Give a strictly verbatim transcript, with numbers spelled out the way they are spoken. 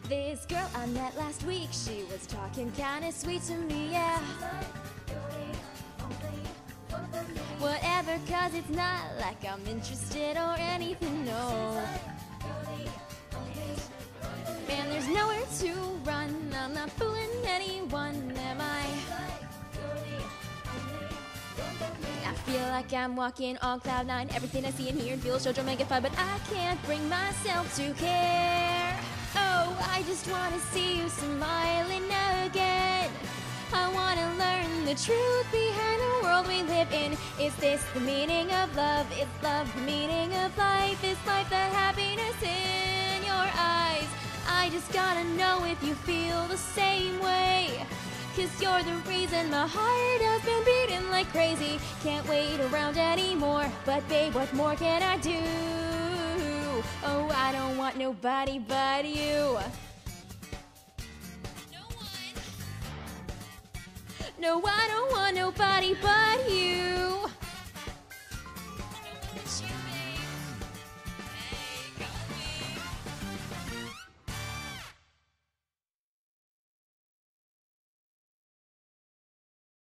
This girl I met last week, she was talking kinda sweet to me, yeah. Whatever, cause it's not like I'm interested or anything, no. Man, there's nowhere to run, I'm not fooling anyone, am I? I feel like I'm walking on cloud nine. Everything I see and hear and feel is so dramatic, but I can't bring myself to care. Oh, I just wanna see you smiling again. I wanna learn the truth behind the world we live in. Is this the meaning of love? Is love the meaning of life? Is life the happiness in your eyes? I just gotta know if you feel the same way. Cause you're the reason my heart has been beating like crazy. Can't wait around anymore, but babe, what more can I do? Oh, I don't want nobody but you. No one. No, I don't want nobody but you.